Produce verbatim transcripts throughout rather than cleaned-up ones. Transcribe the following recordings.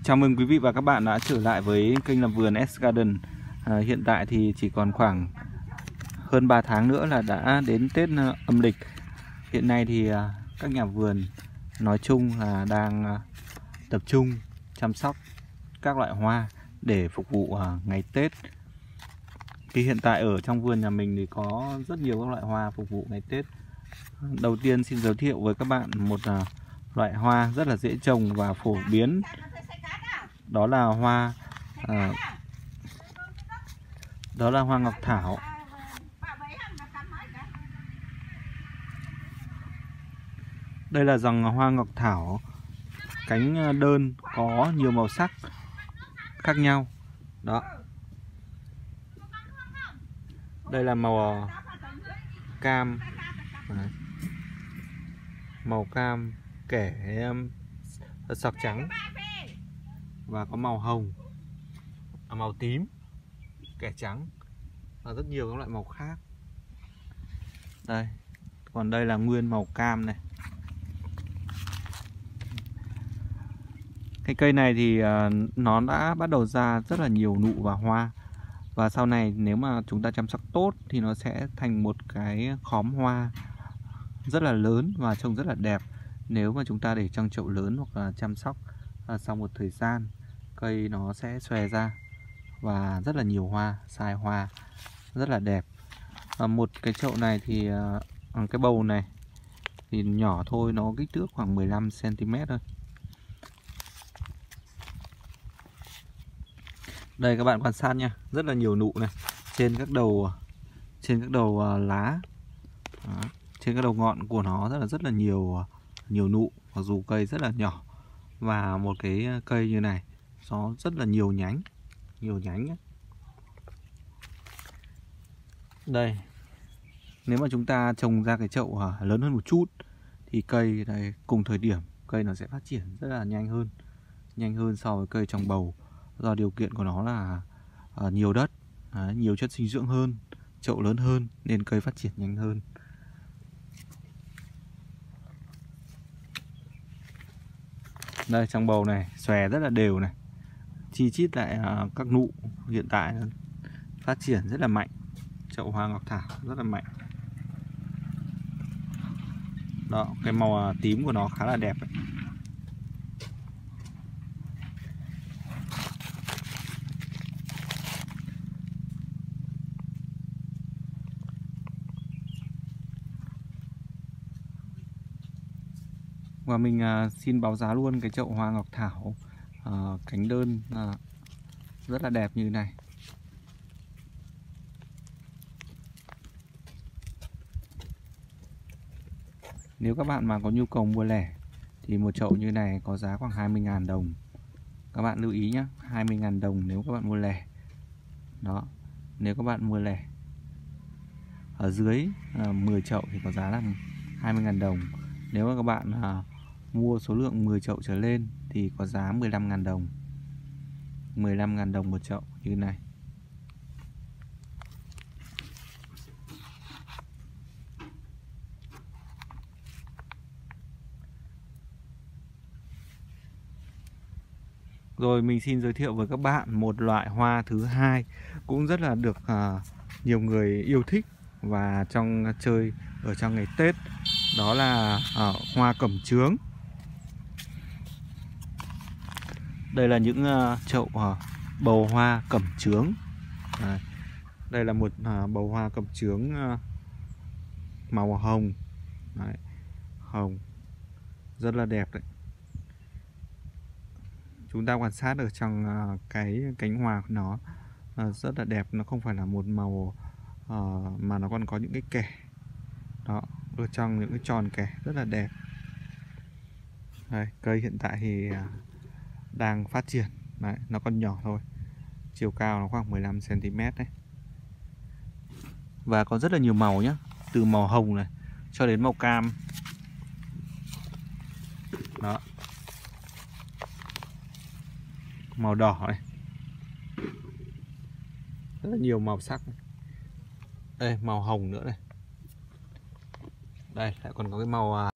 Chào mừng quý vị và các bạn đã trở lại với kênh làm vườn S Garden. à, Hiện tại thì chỉ còn khoảng hơn ba tháng nữa là đã đến Tết âm lịch. Hiện nay thì các nhà vườn nói chung là đang tập trung chăm sóc các loại hoa để phục vụ ngày Tết. Thì hiện tại ở trong vườn nhà mình thì có rất nhiều các loại hoa phục vụ ngày Tết. Đầu tiên xin giới thiệu với các bạn một loại hoa rất là dễ trồng và phổ biến. Đó là hoa à, đó là hoa ngọc thảo. Đây là dòng hoa ngọc thảo cánh đơn có nhiều màu sắc khác nhau. Đó. Đây là màu cam, màu cam kẻ sọc trắng, và có màu hồng, màu tím, kẻ trắng và rất nhiều các loại màu khác. Đây, còn đây là nguyên màu cam này. Cái cây này thì nó đã bắt đầu ra rất là nhiều nụ và hoa, và sau này nếu mà chúng ta chăm sóc tốt thì nó sẽ thành một cái khóm hoa rất là lớn và trông rất là đẹp. Nếu mà chúng ta để trong chậu lớn hoặc là chăm sóc à, sau một thời gian, cây nó sẽ xòe ra và rất là nhiều hoa, sai hoa rất là đẹp. à, Một cái chậu này thì à, cái bầu này thì nhỏ thôi, nó kích thước khoảng mười lăm xăng ti mét thôi. Đây các bạn quan sát nha, rất là nhiều nụ này trên các đầu trên các đầu uh, lá. Đó. Trên các đầu ngọn của nó rất là rất là nhiều uh, nhiều nụ, mặc dù cây rất là nhỏ. Và một cái cây như này nó rất là nhiều nhánh, nhiều nhánh ấy. Đây, nếu mà chúng ta trồng ra cái chậu uh, lớn hơn một chút thì cây đây cùng thời điểm cây nó sẽ phát triển rất là nhanh hơn, nhanh hơn so với cây trồng bầu. Do điều kiện của nó là uh, nhiều đất, uh, nhiều chất dinh dưỡng hơn, chậu lớn hơn nên cây phát triển nhanh hơn. Đây, trong bầu này xòe rất là đều này, chi chít lại uh, các nụ hiện tại phát triển rất là mạnh. Chậu hoa ngọc thảo rất là mạnh. Đó, cái màu uh, tím của nó khá là đẹp ấy. Và mình uh, xin báo giá luôn cái chậu hoa ngọc thảo uh, cánh đơn uh, rất là đẹp như này. Nếu các bạn mà có nhu cầu mua lẻ thì một chậu như này có giá khoảng hai mươi nghìn đồng. Các bạn lưu ý nhé, hai mươi nghìn đồng nếu các bạn mua lẻ. Đó, nếu các bạn mua lẻ. Ở dưới uh, mười chậu thì có giá là hai mươi nghìn đồng. Nếu mà các bạn uh, mua số lượng mười chậu trở lên thì có giá mười lăm nghìn đồng. mười lăm nghìn đồng một chậu như này. Rồi mình xin giới thiệu với các bạn một loại hoa thứ hai cũng rất là được uh, nhiều người yêu thích và trong chơi ở trong ngày Tết. Đó là uh, hoa cẩm chướng. Đây là những uh, chậu uh, bầu hoa cẩm chướng. Đây, đây là một uh, bầu hoa cẩm chướng uh, màu hồng. Đấy, hồng rất là đẹp đấy. Chúng ta quan sát ở trong uh, cái cánh hoa của nó uh, rất là đẹp. Nó không phải là một màu uh, mà nó còn có những cái kẻ. Đó, ở trong những cái tròn kẻ rất là đẹp. Đây, cây hiện tại thì uh, đang phát triển. Đấy, nó còn nhỏ thôi. Chiều cao nó khoảng mười lăm xăng ti mét đấy. Và có rất là nhiều màu nhé. Từ màu hồng này cho đến màu cam. Đó, màu đỏ này, rất là nhiều màu sắc này. Đây, màu hồng nữa này. Đây lại còn có cái màu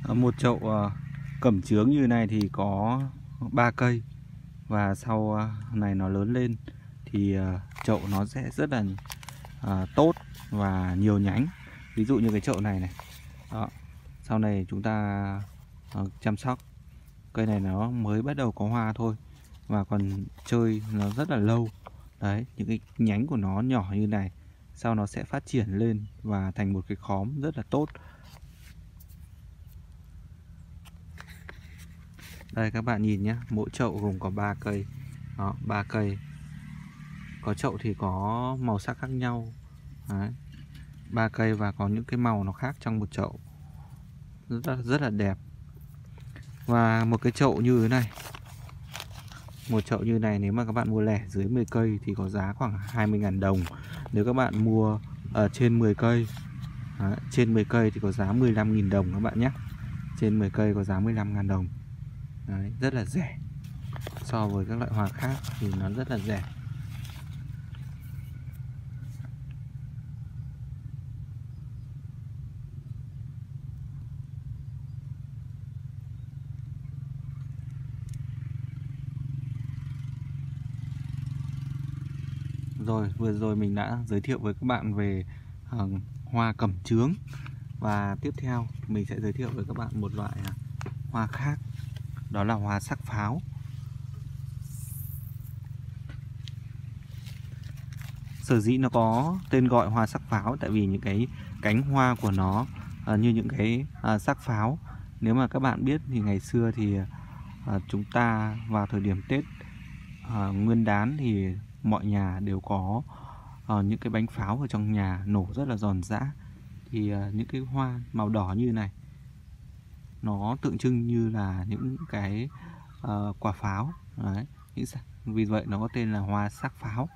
Một chậu uh, cẩm chướng như này thì có ba cây, và sau uh, này nó lớn lên thì uh, chậu nó sẽ rất là uh, tốt và nhiều nhánh. Ví dụ như cái chậu này này đó. Sau này chúng ta uh, chăm sóc cây này, nó mới bắt đầu có hoa thôi và còn chơi nó rất là lâu. Đấy, những cái nhánh của nó nhỏ như này, sau nó sẽ phát triển lên và thành một cái khóm rất là tốt. Đây các bạn nhìn nhé, mỗi chậu gồm có ba cây. Đó, ba cây. Có chậu thì có màu sắc khác nhau. Đấy, ba cây và có những cái màu nó khác trong một chậu. Rất là, rất là đẹp. Và một cái chậu như thế này, một chậu như này nếu mà các bạn mua lẻ dưới mười cây thì có giá khoảng hai mươi nghìn đồng. Nếu các bạn mua ở trên mười cây, đấy, trên mười cây thì có giá mười lăm nghìn đồng các bạn nhé. Trên mười cây có giá mười lăm nghìn đồng. Đấy, rất là rẻ. So với các loại hoa khác thì nó rất là rẻ. Rồi, vừa rồi mình đã giới thiệu với các bạn về uh, hoa cẩm chướng. Và tiếp theo mình sẽ giới thiệu với các bạn một loại uh, hoa khác. Đó là hoa sắc pháo. Sở dĩ nó có tên gọi hoa sắc pháo tại vì những cái cánh hoa của nó uh, như những cái uh, sắc pháo. Nếu mà các bạn biết thì ngày xưa thì uh, chúng ta vào thời điểm Tết uh, Nguyên Đán thì mọi nhà đều có uh, những cái bánh pháo ở trong nhà nổ rất là giòn giã. Thì uh, những cái hoa màu đỏ như này nó tượng trưng như là những cái uh, quả pháo. Đấy, những, vì vậy nó có tên là hoa sắc pháo.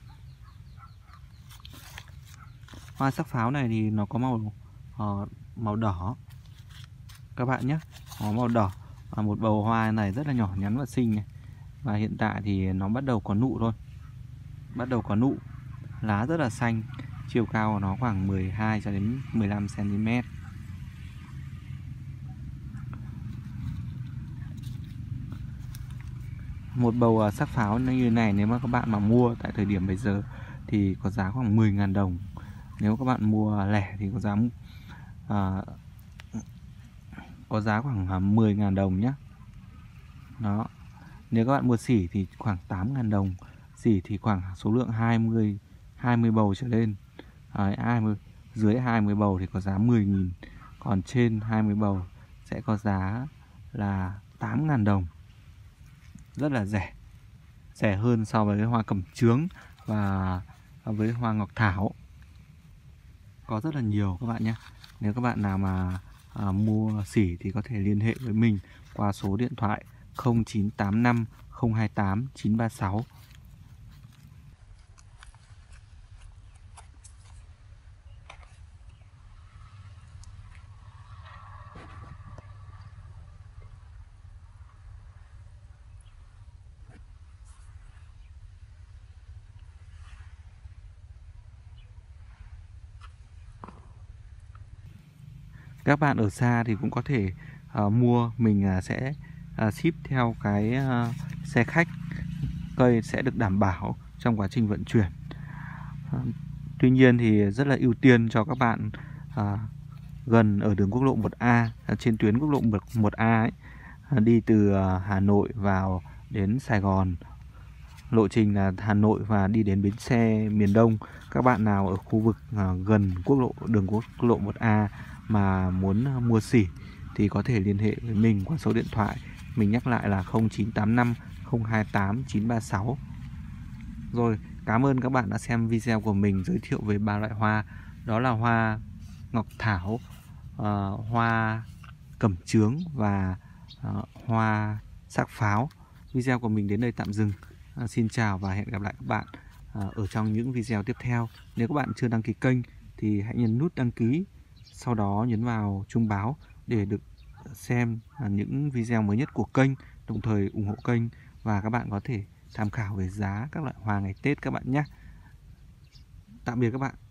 Hoa sắc pháo này thì nó có màu uh, màu đỏ các bạn nhé, có màu đỏ. Và một bầu hoa này rất là nhỏ nhắn và xinh này. Và hiện tại thì nó bắt đầu có nụ thôi, bắt đầu có nụ. Lá rất là xanh, chiều cao của nó khoảng mười hai cho đến mười lăm xăng ti mét. Một bầu sắc pháo như thế này nếu mà các bạn mà mua tại thời điểm bây giờ thì có giá khoảng mười nghìn đồng. Nếu các bạn mua lẻ thì có giá uh, có giá khoảng mười nghìn đồng nhé. Đó. Nếu các bạn mua xỉ thì khoảng tám nghìn đồng. Xỉ thì khoảng số lượng hai mươi hai mươi bầu trở lên. Đấy, hai mươi, dưới hai mươi bầu thì có giá mười nghìn. Còn trên hai mươi bầu sẽ có giá là tám nghìn đồng. Rất là rẻ. Rẻ hơn so với hoa cẩm chướng và với hoa ngọc thảo. Có rất là nhiều các bạn nhé. Nếu các bạn nào mà à, mua xỉ thì có thể liên hệ với mình qua số điện thoại không chín tám năm không hai tám chín ba sáu. Các bạn ở xa thì cũng có thể uh, mua, mình uh, sẽ uh, ship theo cái uh, xe khách. Cây sẽ được đảm bảo trong quá trình vận chuyển. Uh, tuy nhiên thì rất là ưu tiên cho các bạn uh, gần ở đường quốc lộ một A, uh, trên tuyến quốc lộ một A ấy, uh, đi từ uh, Hà Nội vào đến Sài Gòn. Lộ trình là Hà Nội và đi đến bến xe miền Đông. Các bạn nào ở khu vực uh, gần quốc lộ đường quốc lộ một A mà muốn mua xỉ thì có thể liên hệ với mình qua số điện thoại. Mình nhắc lại là không chín tám năm không hai tám chín ba sáu. Rồi, cảm ơn các bạn đã xem video của mình giới thiệu về ba loại hoa. Đó là hoa ngọc thảo, uh, hoa cẩm chướng và uh, hoa sắc pháo. Video của mình đến đây tạm dừng. Uh, xin chào và hẹn gặp lại các bạn uh, ở trong những video tiếp theo. Nếu các bạn chưa đăng ký kênh thì hãy nhấn nút đăng ký, sau đó nhấn vào chuông báo để được xem những video mới nhất của kênh, đồng thời ủng hộ kênh và các bạn có thể tham khảo về giá các loại hoa ngày Tết các bạn nhé. Tạm biệt các bạn.